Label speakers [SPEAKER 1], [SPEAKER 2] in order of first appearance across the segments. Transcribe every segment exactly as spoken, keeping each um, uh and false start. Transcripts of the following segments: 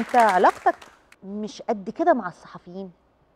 [SPEAKER 1] انت علاقتك مش قد كده مع الصحفيين؟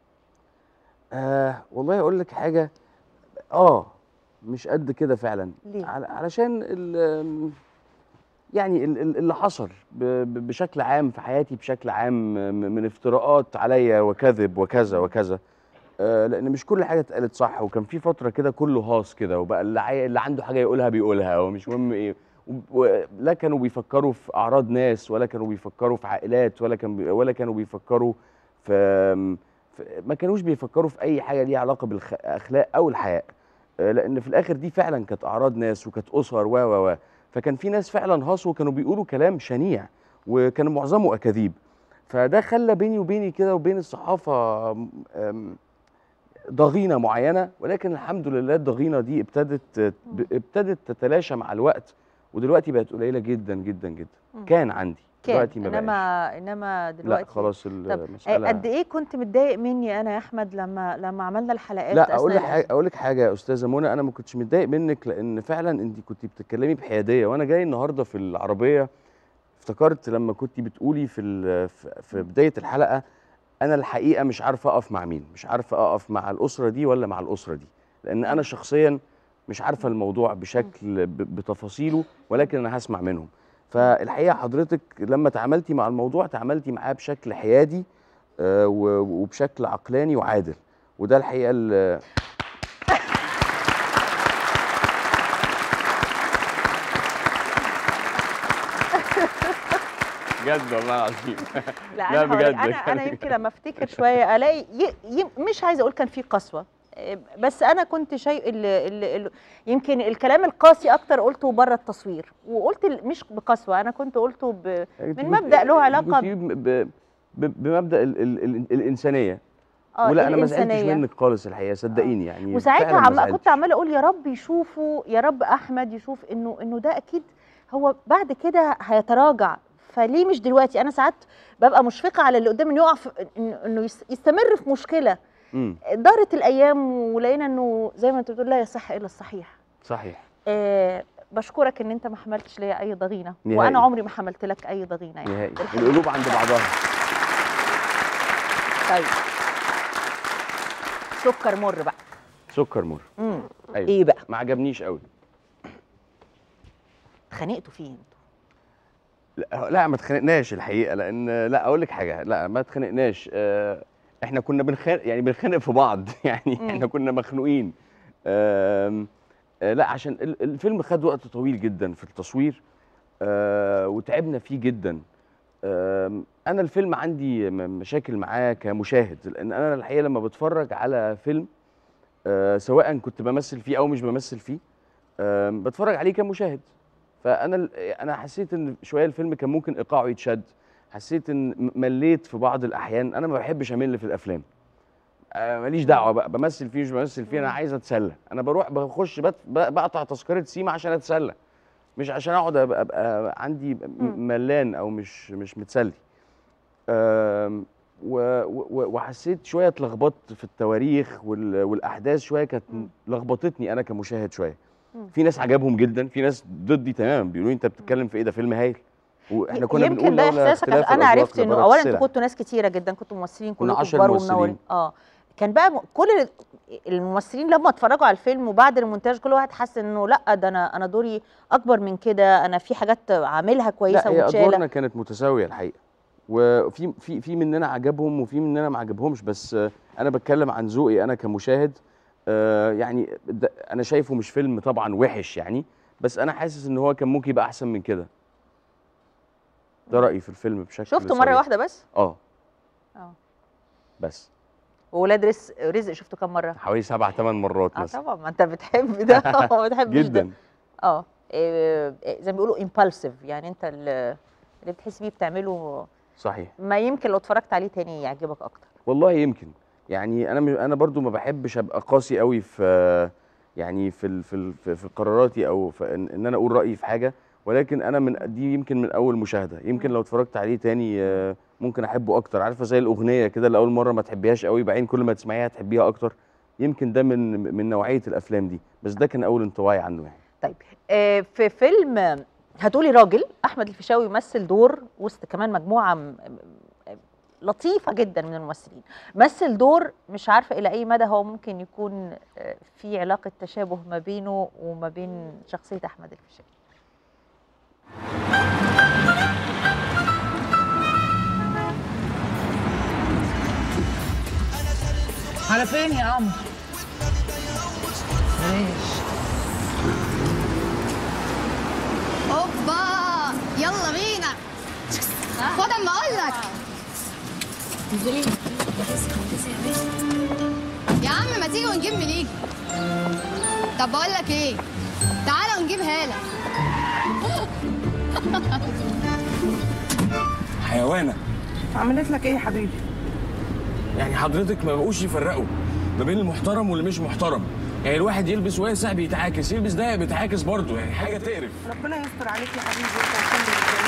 [SPEAKER 2] آه والله اقول لك حاجه. اه مش قد كده فعلا.
[SPEAKER 1] ليه؟
[SPEAKER 2] على- علشان ال- يعني ال- ال- اللي حصل ب- ب- بشكل عام في حياتي بشكل عام م- من افتراءات عليا وكذب وكذا وكذا. آه لان مش كل حاجه اتقالت صح، وكان في فتره كده كله هاص كده، وبقى اللي, عاي... اللي عنده حاجه يقولها بيقولها ومش مهم ايه. و- ولا كانوا بيفكروا في اعراض ناس، ولا كانوا بيفكروا في عائلات، ولا كان بي... ولا كانوا بيفكروا في... في ما كانوش بيفكروا في اي حاجه ليها علاقه بالاخلاق او الحياء. آه، لان في الاخر دي فعلا كانت اعراض ناس وكانت اسر و و و فكان في ناس فعلا هاصوا وكانوا بيقولوا كلام شنيع، وكان معظمه اكاذيب. فده خلى بيني وبيني كده وبين الصحافه آم، ضغينه معينه، ولكن الحمد لله الضغينه دي ابتدت ب- ابتدت تتلاشى مع الوقت، ودلوقتي بقت قليله جدا جدا جدا.
[SPEAKER 1] مم.
[SPEAKER 2] كان عندي
[SPEAKER 1] كان
[SPEAKER 2] دلوقتي ما بقاش.
[SPEAKER 1] انما انما
[SPEAKER 2] لا
[SPEAKER 1] دلوقتي
[SPEAKER 2] خلاص
[SPEAKER 1] طب آه،
[SPEAKER 2] المساله.
[SPEAKER 1] قد ايه كنت متضايق مني انا يا احمد لما لما عملنا الحلقات
[SPEAKER 2] لا اقول
[SPEAKER 1] اثناء
[SPEAKER 2] لك حاجه
[SPEAKER 1] الازمه؟
[SPEAKER 2] اقول لك حاجه يا استاذه منى، انا ما كنتش متضايق منك لان فعلا انت كنت بتتكلمي بحياديه، وانا جاي النهارده في العربيه افتكرت لما كنت بتقولي في ال- في في بدايه الحلقه انا الحقيقه مش عارف اقف مع مين، مش عارف اقف مع الاسره دي ولا مع الاسره دي، لان انا شخصيا مش عارفه الموضوع بشكل ب- بتفاصيله، ولكن انا هسمع منهم. فالحقيقه حضرتك لما تعاملتي مع الموضوع تعاملتي معاه بشكل حيادي، آه، و- وبشكل عقلاني وعادل، وده الحقيقه ال- بجد والله العظيم.
[SPEAKER 1] لا
[SPEAKER 2] لا
[SPEAKER 1] انا هقول لك،
[SPEAKER 2] بجد
[SPEAKER 1] انا انا يمكن لما افتكر شويه الاقي ي... ي... مش عايزه اقول كان في قسوه، إيه، بس انا كنت شيء ال... ال... ال... يمكن الكلام القاسي اكتر قلته بره التصوير، وقلت ال- مش بقسوه، انا كنت قلته ب...
[SPEAKER 2] انت
[SPEAKER 1] من
[SPEAKER 2] كنت
[SPEAKER 1] مبدأ له
[SPEAKER 2] انت
[SPEAKER 1] علاقه
[SPEAKER 2] كنت
[SPEAKER 1] ب...
[SPEAKER 2] ب... ب... بمبدأ ال... ال... ال... الإنسانية.
[SPEAKER 1] اه
[SPEAKER 2] ولا انا ما زعلتش
[SPEAKER 1] الانسانيه.
[SPEAKER 2] منك خالص الحقيقة،
[SPEAKER 1] اه
[SPEAKER 2] صدقيني يعني
[SPEAKER 1] وساعتها
[SPEAKER 2] فعلا ما
[SPEAKER 1] عم كنت
[SPEAKER 2] زعلتش.
[SPEAKER 1] عماله اقول يا رب يشوفوا، يا رب احمد يشوف انه انه ده اكيد هو بعد كده هيتراجع، فليه مش دلوقتي؟ انا ساعات ببقى مشفقه على اللي قدامي انه يقع في انه إنه يس- يستمر في مشكله.
[SPEAKER 2] امم
[SPEAKER 1] دارت الايام ولقينا انه زي ما انت بتقول لا يصح الا الصحيح.
[SPEAKER 2] صحيح.
[SPEAKER 1] أه بشكرك ان انت ما حملتش ليا اي ضغينه،
[SPEAKER 2] نهائي.
[SPEAKER 1] وانا عمري ما حملت لك اي ضغينه يعني.
[SPEAKER 2] نهائي،
[SPEAKER 1] الحقيقة.
[SPEAKER 2] القلوب عند بعضها.
[SPEAKER 1] طيب سكر مر بقى.
[SPEAKER 2] سكر مر.
[SPEAKER 1] امم
[SPEAKER 2] ايوه.
[SPEAKER 1] ايه بقى؟
[SPEAKER 2] ما عجبنيش قوي.
[SPEAKER 1] اتخانقتوا فيه انتوا؟
[SPEAKER 2] لا لا ما اتخانقناش الحقيقة، لأن لا أقول لك حاجة، لا ما اتخانقناش. اه احنا كنا بنخانق يعني بنخانق في بعض يعني
[SPEAKER 1] مم.
[SPEAKER 2] احنا كنا مخنوقين. آم، آه لا عشان ال- الفيلم خد وقت طويل جدا في التصوير، آه وتعبنا فيه جدا. آم، انا الفيلم عندي م- مشاكل معاه كمشاهد، لان انا الحقيقه لما بتفرج على فيلم آه، سواء كنت بمثل فيه او مش بمثل فيه، آم، بتفرج عليه كمشاهد. فانا ال- انا حسيت ان شويه الفيلم كان ممكن ايقاعه يتشد، حسيت ان م- مليت في بعض الاحيان. انا ما بحبش امل في الافلام، آه، ماليش دعوه بقى بمثل فيه مش بمثل فيه، انا عايز اتسلى. انا بروح بخش بت- ب- بقطع تذكره سيما عشان اتسلى، مش عشان اقعد ابقى, أبقى عندي م-
[SPEAKER 1] مم.
[SPEAKER 2] ملان او مش مش متسلي. آم، و- و- وحسيت شويه اتلخبطت في التواريخ وال- والاحداث، شويه كانت
[SPEAKER 1] مم.
[SPEAKER 2] لخبطتني انا كمشاهد شويه.
[SPEAKER 1] مم.
[SPEAKER 2] في ناس عجبهم جدا، في ناس ضدي تماما بيقولوا لي انت بتتكلم في ايه، ده فيلم هايل. واحنا كنا
[SPEAKER 1] يمكن
[SPEAKER 2] بنقول
[SPEAKER 1] ده
[SPEAKER 2] لولا
[SPEAKER 1] احساسك.
[SPEAKER 2] اختلاف
[SPEAKER 1] انا
[SPEAKER 2] الأذواق
[SPEAKER 1] عرفت انه
[SPEAKER 2] لبارت
[SPEAKER 1] اولا انتوا
[SPEAKER 2] السلع.
[SPEAKER 1] كنتوا ناس كتيره جدا، كنتوا ممثلين
[SPEAKER 2] كنا
[SPEAKER 1] كلكم
[SPEAKER 2] عشر
[SPEAKER 1] كبار
[SPEAKER 2] ممثلين.
[SPEAKER 1] ومنورين. اه كان بقى م- كل ال- الممثلين لما اتفرجوا على الفيلم وبعد المونتاج كل واحد حس انه لا ده انا انا دوري اكبر من كده، انا في حاجات عاملها كويسه
[SPEAKER 2] لا هي
[SPEAKER 1] ومتشاله.
[SPEAKER 2] ادوارنا كانت متساويه الحقيقه، وفي في في مننا عجبهم وفي مننا ما عجبهمش، بس آه، انا بتكلم عن ذوقي انا كمشاهد. آه، يعني ده- انا شايفه مش فيلم طبعا وحش يعني، بس انا حاسس ان هو كان ممكن يبقى احسن من كده. ده رايي في الفيلم بشكل
[SPEAKER 1] شفته مره
[SPEAKER 2] صريح.
[SPEAKER 1] واحده بس؟
[SPEAKER 2] اه
[SPEAKER 1] اه.
[SPEAKER 2] بس
[SPEAKER 1] وولاد رزق رزق شفته كام مره؟
[SPEAKER 2] حوالي سبع ثمان مرات
[SPEAKER 1] اه
[SPEAKER 2] مثلا.
[SPEAKER 1] طبعا، ما انت بتحب ده وما بتحبش ده.
[SPEAKER 2] جدا.
[SPEAKER 1] اه إيه، إيه، زي ما بيقولوا امبالسيف، يعني انت اللي اللي بتحس بيه بتعمله،
[SPEAKER 2] صحيح.
[SPEAKER 1] ما يمكن لو اتفرجت عليه تاني يعجبك اكتر.
[SPEAKER 2] والله يمكن. يعني انا م- انا برضو ما بحبش ابقى قاسي قوي في يعني في ال- في ال- في في قراراتي، او في ان إن انا اقول رايي في حاجه، ولكن انا من دي يمكن من اول مشاهده، يمكن لو اتفرجت عليه تاني آه، ممكن احبه اكتر. عارفه زي الاغنيه كده اللي اول مره ما تحبيهاش قوي، بعدين كل ما تسمعيها تحبيها اكتر. يمكن ده من من نوعيه الافلام دي، بس ده كان اول انطباعي عنه يعني.
[SPEAKER 1] طيب آه، في فيلم هتقولي راجل. احمد الفيشاوي مثل دور وسط كمان مجموعه م- م- لطيفه جدا من الممثلين، مثل دور مش عارفه الى اي مدى هو ممكن يكون آه، في علاقه تشابه ما بينه وما بين شخصيه احمد الفيشاوي.
[SPEAKER 3] على فين يا عم؟ ماشي.
[SPEAKER 4] اوبا يلا بينا. خد اما اقول لك يا عم، ما تيجي ونجيب منين؟ طب بقول لك ايه، تعالى ونجيب هاله.
[SPEAKER 5] حيوانة.
[SPEAKER 3] عملت لك ايه يا حبيبي؟
[SPEAKER 5] يعني حضرتك ما بقوش يفرقوا ما بين المحترم واللي مش محترم، يعني الواحد يلبس واسع بيتعاكس، يلبس ضيق بيتعاكس برضه، يعني حاجة تقرف.
[SPEAKER 3] ربنا يستر عليك يا حبيبي وانت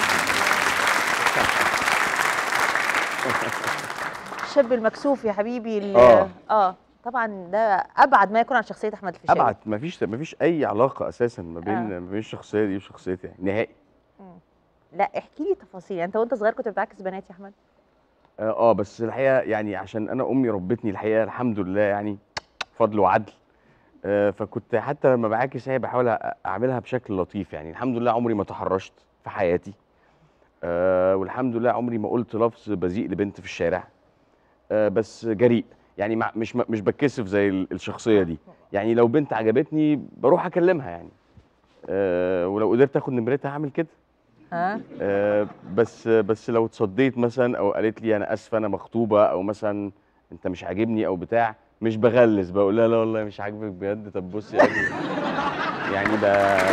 [SPEAKER 1] الشاب المكسوف يا حبيبي اللي
[SPEAKER 2] آه.
[SPEAKER 1] اه طبعا ده ابعد ما يكون عن شخصيه احمد الفيشاوي.
[SPEAKER 2] ابعد، مفيش مفيش اي علاقه اساسا ما بين
[SPEAKER 1] آه.
[SPEAKER 2] ما بين الشخصيه دي وشخصيتي يعني نهائي.
[SPEAKER 1] لا احكي لي تفاصيل، يعني انت وانت صغير كنت بتعكس بنات يا احمد؟
[SPEAKER 2] اه آه، بس الحقيقه يعني عشان انا امي ربتني الحقيقه الحمد لله يعني فضل وعدل. آه فكنت حتى لما بعاكس هي بحاول أ- اعملها بشكل لطيف، يعني الحمد لله عمري ما تحرشت في حياتي. آه والحمد لله عمري ما قلت لفظ بذيء لبنت في الشارع. آه بس جريء، يعني مع مش مش بتكسف زي ال- الشخصيه دي. يعني لو بنت عجبتني بروح اكلمها يعني. آه ولو قدرت اخد نمرتها هعمل كده.
[SPEAKER 1] ها
[SPEAKER 2] آه، بس بس لو اتصديت مثلا او قالت لي انا اسفه انا مخطوبه او مثلا انت مش عاجبني او بتاع، مش بغلس بقول لها لا والله مش عاجبك بجد، طب بصي يعني يعني ب...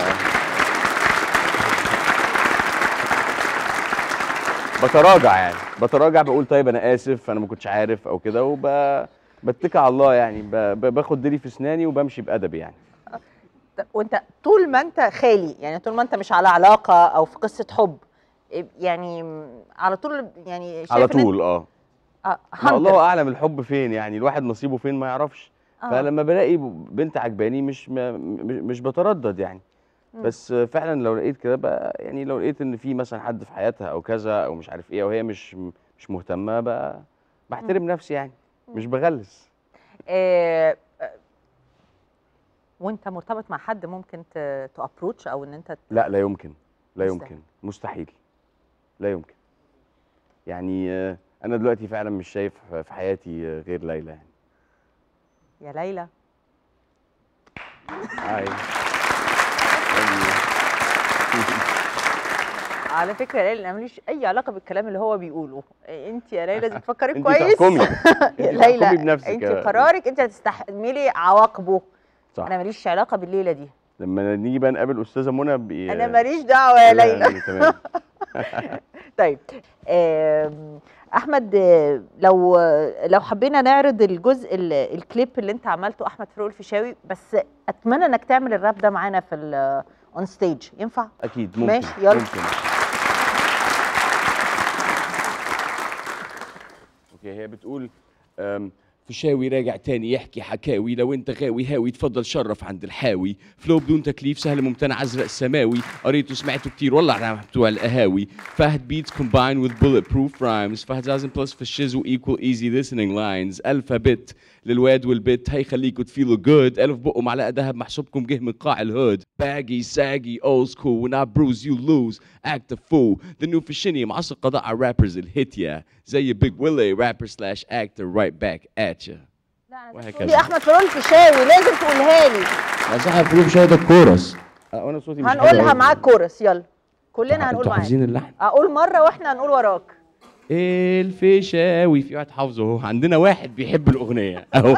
[SPEAKER 2] بتراجع يعني بتراجع بقول طيب انا اسف انا ما كنتش عارف او كده، وب بتكل على الله يعني ب... ب- باخد ديلي في اسناني وبمشي بادب يعني.
[SPEAKER 1] طب وانت طول ما انت خالي، يعني طول ما انت مش على علاقه او في قصه حب، يعني على طول يعني شايف
[SPEAKER 2] على
[SPEAKER 1] إن أنت-
[SPEAKER 2] طول اه
[SPEAKER 1] اه
[SPEAKER 2] ما الله
[SPEAKER 1] hunter.
[SPEAKER 2] اعلم الحب فين، يعني الواحد نصيبه فين ما يعرفش.
[SPEAKER 1] آه.
[SPEAKER 2] فلما بلاقي بنت عجباني مش ما مش مش بتردد يعني.
[SPEAKER 1] مم.
[SPEAKER 2] بس فعلا لو لقيت كده بقى، يعني لو لقيت ان في مثلا حد في حياتها او كذا او مش عارف ايه، او هي مش مش مهتمه بقى بحترم نفسي يعني، مش بغلس.
[SPEAKER 1] آه، آه، وانت مرتبط مع حد ممكن تابروتش او ان انت ت-
[SPEAKER 2] لا لا يمكن، لا
[SPEAKER 1] مستحيل.
[SPEAKER 2] يمكن، مستحيل، لا يمكن. يعني آه، انا دلوقتي فعلا مش شايف في حياتي آه، غير ليلى يعني.
[SPEAKER 1] يا ليلى
[SPEAKER 2] هاي.
[SPEAKER 1] على فكره يا ليلى انا ماليش اي علاقه بالكلام اللي هو بيقوله، انت يا ليلى لازم تفكري
[SPEAKER 2] انت
[SPEAKER 1] كويس.
[SPEAKER 2] تحكمي
[SPEAKER 1] يا
[SPEAKER 2] انت تحكمي
[SPEAKER 1] ليلى
[SPEAKER 2] بنفسك
[SPEAKER 1] انت
[SPEAKER 2] يا-
[SPEAKER 1] قرارك، انت هتستحملي عواقبه.
[SPEAKER 2] صح.
[SPEAKER 1] انا ماليش علاقه بالليله دي،
[SPEAKER 2] لما نيجي بقى نقابل استاذه منى بي...
[SPEAKER 1] انا ماليش دعوه يا
[SPEAKER 2] لا،
[SPEAKER 1] ليلى.
[SPEAKER 2] يعني تمام.
[SPEAKER 1] طيب آم، احمد، آه، لو لو حبينا نعرض الجزء ال- الكليب اللي انت عملته احمد فاروق الفيشاوي، بس اتمنى انك تعمل الراب ده معانا في اون ستيج، ينفع؟
[SPEAKER 2] اكيد ممكن.
[SPEAKER 1] ماشي، يلا.
[SPEAKER 2] ممكن. اوكي هي بتقول أم،
[SPEAKER 6] فيشاوي راجع تاني يحكي حكاوي، لو انت غاوي هاوي تفضل شرف عند الحاوي، فلو بدون تكليف سهل ممتنع ازرق سماوي، قريته سمعته كتير والله على بتوع القهاوي، فهد beats combined with bulletproof rhymes، فهد لازم بلس في الشيز و equal easy listening lines، الفابت للواد والبت هيخليكوا تفيلوا جود، الف بقه معلقه دهب محسوبكم جه من قاع الهود، باجي ساجي old school when I bruise you lose act a fool، the new فيشيني معصر قضاء على الرابرز الهيت يا زي بيج ويلي rapper slash actor right back at ya. وهكذا.
[SPEAKER 1] دي احمد فاروق الفيشاوي لازم تقولها لي،
[SPEAKER 6] يا صاحبي فلوب شاهد الكورس.
[SPEAKER 2] أه، وانا صوتي مش حلو
[SPEAKER 1] هنقولها
[SPEAKER 2] أوي.
[SPEAKER 1] معاك كورس، يلا كلنا هنقول
[SPEAKER 6] انتوا
[SPEAKER 1] معاك.
[SPEAKER 6] حافظين اللحن؟
[SPEAKER 1] اقول مره واحنا هنقول وراك.
[SPEAKER 6] الفيشاوي في واحد حافظه اهو، عندنا واحد بيحب الاغنيه اهو.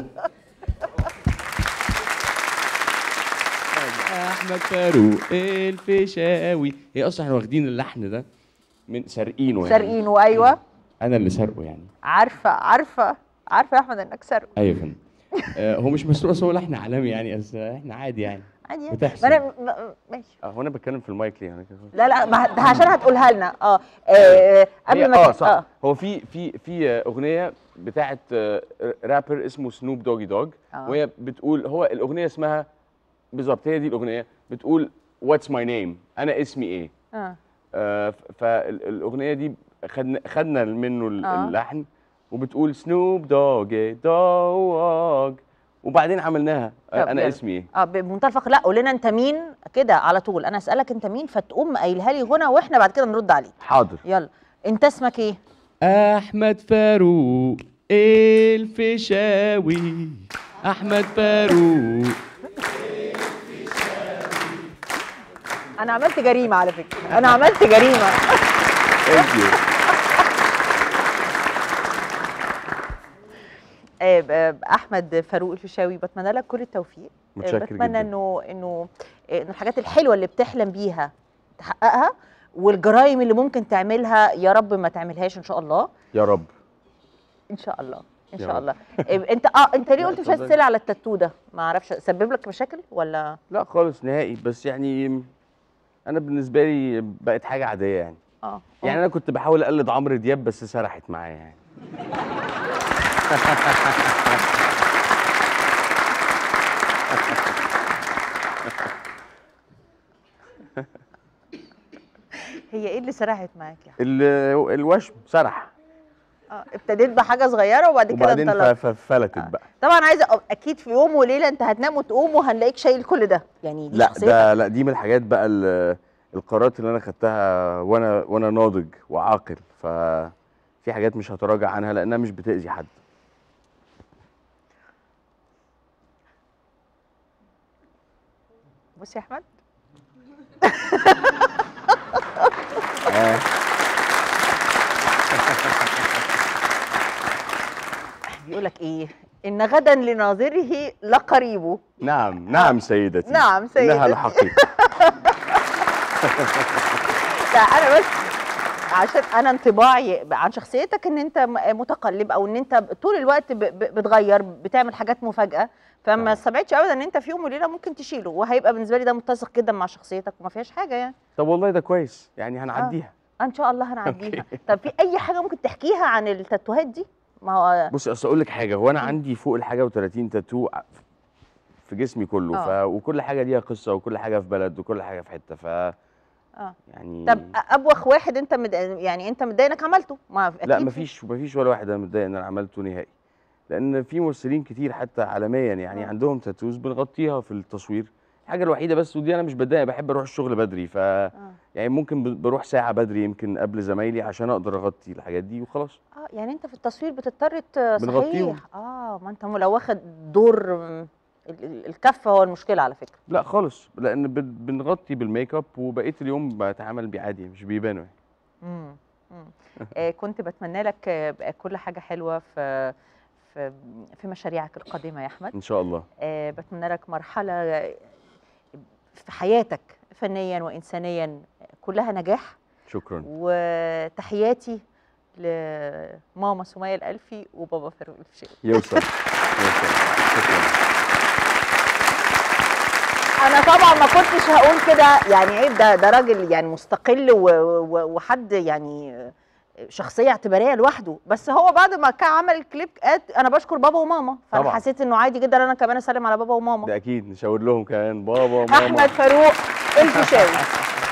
[SPEAKER 6] احمد فاروق الفيشاوي، هي اصلا احنا واخدين اللحن ده من سارقينه يعني.
[SPEAKER 1] سارقينه، ايوه
[SPEAKER 6] انا اللي سارقه يعني.
[SPEAKER 1] عارفه عارفه عارفه يا احمد انك سارقه.
[SPEAKER 6] ايوه يا فندم. آه، هو مش مسروق بس هو لحن عالمي يعني، بس احنا عادي يعني.
[SPEAKER 1] عادي يعني.
[SPEAKER 6] بتحصل.
[SPEAKER 1] ما انا م- ماشي.
[SPEAKER 2] اه هو انا بتكلم في المايك ليه انا كده؟
[SPEAKER 1] لا لا ما ده عشان هتقولها لنا. اه آه، قبل
[SPEAKER 2] هي-
[SPEAKER 1] ما
[SPEAKER 2] اه
[SPEAKER 1] ت-
[SPEAKER 2] صح. هو في في في اغنيه بتاعت آه، رابر اسمه سنوب دوجي دوج،
[SPEAKER 1] آه.
[SPEAKER 2] وهي بتقول، هو الاغنيه اسمها بالظبط هي دي الاغنيه، بتقول واتس ماي نيم، انا اسمي ايه؟
[SPEAKER 1] اه
[SPEAKER 2] آه فالاغنيه دي خدنا خدنا منه ال-
[SPEAKER 1] آه.
[SPEAKER 2] اللحن، وبتقول سنوب دوج دوج، وبعدين عملناها آه
[SPEAKER 1] طب
[SPEAKER 2] انا
[SPEAKER 1] يلا.
[SPEAKER 2] اسمي ايه.
[SPEAKER 1] اه بمنتهى الفخر. لا قول لنا انت مين كده على طول، انا اسالك انت مين فتقوم قايلها لي غنى واحنا بعد كده نرد عليك.
[SPEAKER 2] حاضر.
[SPEAKER 1] يلا انت اسمك ايه؟
[SPEAKER 6] احمد فاروق الفيشاوي، احمد فاروق.
[SPEAKER 1] انا عملت جريمه على فكره، انا عملت جريمه.
[SPEAKER 2] ثانك يو.
[SPEAKER 1] آه، آه، احمد فاروق الفيشاوي، بتمنى لك كل التوفيق. آه،
[SPEAKER 2] متشكر
[SPEAKER 1] بتمنى
[SPEAKER 2] جدا.
[SPEAKER 1] انه انه آه، انه الحاجات الحلوه اللي بتحلم بيها تحققها، والجرائم اللي ممكن تعملها يا رب ما تعملهاش ان شاء الله.
[SPEAKER 2] يا رب.
[SPEAKER 1] ان شاء الله ان
[SPEAKER 2] يا
[SPEAKER 1] شاء
[SPEAKER 2] رب.
[SPEAKER 1] الله. آه، انت اه انت ليه
[SPEAKER 2] لا،
[SPEAKER 1] قلت مش عايز
[SPEAKER 2] اتفضلي.
[SPEAKER 1] تسال على التاتو ده؟ ما اعرفش سبب لك مشاكل ولا؟
[SPEAKER 2] لا خالص نهائي، بس يعني انا بالنسبه لي بقت حاجه عاديه يعني.
[SPEAKER 1] اه
[SPEAKER 2] يعني انا كنت بحاول اقلد عمرو دياب بس سرحت معايا يعني.
[SPEAKER 1] هي ايه اللي سرحت معاك يا
[SPEAKER 2] ال- الوشم سرح،
[SPEAKER 1] اه ابتديت بحاجه صغيره وبعد كده
[SPEAKER 2] وبعدين ف-
[SPEAKER 1] انطلقت.
[SPEAKER 2] ف- فلتت بقى.
[SPEAKER 1] طبعا عايزه أ- اكيد في يوم وليله انت هتنام وتقوم وهنلاقيك شايل كل ده، يعني دي
[SPEAKER 2] لا
[SPEAKER 1] شخصيتك.
[SPEAKER 2] ده لا دي من الحاجات بقى ال- القرارات اللي انا خدتها وانا وانا ناضج وعاقل، ففي حاجات مش هتراجع عنها لانها مش بتأذي حد.
[SPEAKER 1] بص يا احمد،
[SPEAKER 2] آه.
[SPEAKER 1] بيقول لك ايه؟ ان غدا لناظره لقريبه.
[SPEAKER 2] نعم نعم سيدتي.
[SPEAKER 1] نعم سيدتي.
[SPEAKER 2] انها الحقيقة.
[SPEAKER 1] لا انا بس عشان انا انطباعي عن شخصيتك ان انت م- متقلب، او ان انت طول الوقت ب- ب- بتغير، بتعمل حاجات مفاجاه، فما
[SPEAKER 2] نعم.
[SPEAKER 1] استبعدش ابدا ان انت في يوم وليله ممكن تشيله، وهيبقى بالنسبه لي ده متسق جدا مع شخصيتك وما فيهاش حاجه يعني.
[SPEAKER 2] طب والله ده كويس، يعني هنعديها.
[SPEAKER 1] ان شاء الله هنعديها. طب في اي حاجه ممكن تحكيها عن التاتوهات دي؟ ما هو
[SPEAKER 2] بصي اصل اقول لك حاجه، هو انا عندي فوق الحاجه و30 تاتو ع- في جسمي كله، ف...
[SPEAKER 1] آه.
[SPEAKER 2] وكل حاجه ليها قصه، وكل حاجه في بلد، وكل حاجه في حته، ف
[SPEAKER 1] اه
[SPEAKER 2] يعني
[SPEAKER 1] طب ابوخ واحد انت مد... يعني انت متضايق انك عملته؟ ما أكيد
[SPEAKER 2] لا
[SPEAKER 1] في-
[SPEAKER 2] مفيش مفيش ولا واحد انا متضايق ان انا عملته نهائي، لان في ممثلين كتير حتى عالميا يعني
[SPEAKER 1] آه.
[SPEAKER 2] عندهم تاتوز بنغطيها في التصوير. الحاجه الوحيده بس، ودي انا مش بتضايق، بحب اروح الشغل بدري، ف يعني ممكن ب- بروح ساعه بدري يمكن قبل زمايلي عشان اقدر اغطي الحاجات دي وخلاص.
[SPEAKER 1] اه يعني انت في التصوير بتضطر ت-
[SPEAKER 2] بنغطيهم.
[SPEAKER 1] صحيح. اه ما انت لو واخد دور م، ال- ال- الكف هو المشكله على فكره.
[SPEAKER 2] لا خالص، لان بن- بنغطي بالميك اب، وبقيه اليوم بتعامل بيه عادي، مش بيبانوا يعني.
[SPEAKER 1] امم آه كنت بتمنى لك آه بقى كل حاجه حلوه في في في مشاريعك القادمه يا احمد.
[SPEAKER 2] ان شاء الله.
[SPEAKER 1] آه بتمنى لك مرحله في حياتك فنيا وانسانيا كلها نجاح،
[SPEAKER 2] شكرا.
[SPEAKER 1] وتحياتي لماما سمية الألفي وبابا فاروق الفيشاوي.
[SPEAKER 2] يوصل يوصل. شكرا.
[SPEAKER 1] انا طبعا ما كنتش هقول كده، يعني عيب، ده ده راجل يعني مستقل و- و- وحد يعني شخصيه اعتباريه لوحده، بس هو بعد ما كان عمل الكليب قال انا بشكر بابا وماما، فانا
[SPEAKER 2] طبعاً.
[SPEAKER 1] حسيت انه عادي جدا انا كمان اسلم على بابا وماما.
[SPEAKER 2] ده اكيد نشاور لهم كمان بابا وماما.
[SPEAKER 1] احمد فاروق الفيشاوي.